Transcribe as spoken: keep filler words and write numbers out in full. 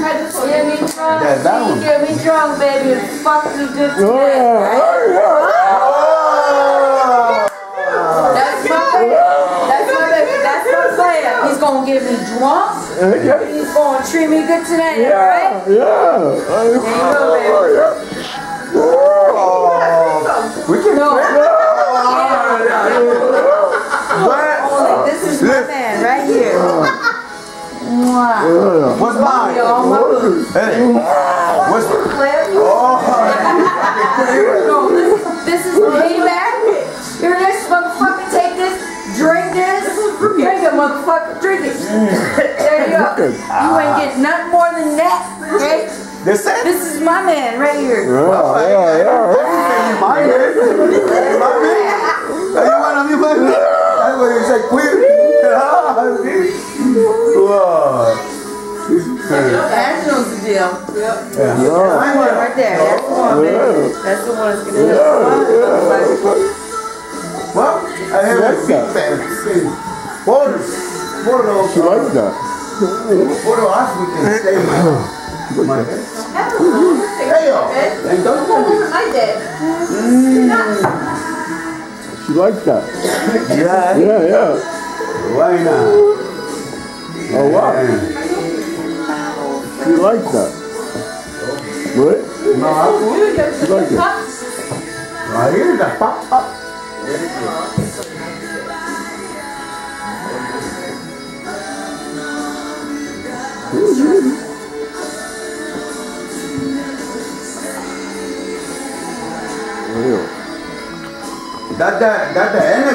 Get me drunk, That's that one. get me drunk, baby, and fuck me good today. Oh, yeah. That's my baby. That's my baby. That's my player. He's gonna get me drunk. He's gonna treat me good tonight, Yeah, alright? yeah. There you go, baby. Oh, we can No. play. Only this is my man right here. Mwah. What's mine? You're on my booty. Hey, what's Player. oh? No, this, this is payback. You're this motherfucker. Take this. Drink this. Drink it, motherfucker. Drink it. There you go. You ain't getting nothing more than that. Okay? This it? This is my man right here. Yeah, yeah, yeah. My man. My man. You want him? You want him? That's what you say, queer. That knows the deal. Yep. Yeah. That's the one right there. That's the one, baby. That's the one that's gonna do it. Well, I have a big fan. Photo. Photo. She likes that. Photo last weekend. Stay my head. Hey, yo. And don't go with my dad. She likes that. Yeah. Yeah, yeah. Why not? Oh, wow. She likes that. Right? No, I She likes it. Right here, the pop pop. Real. That the that the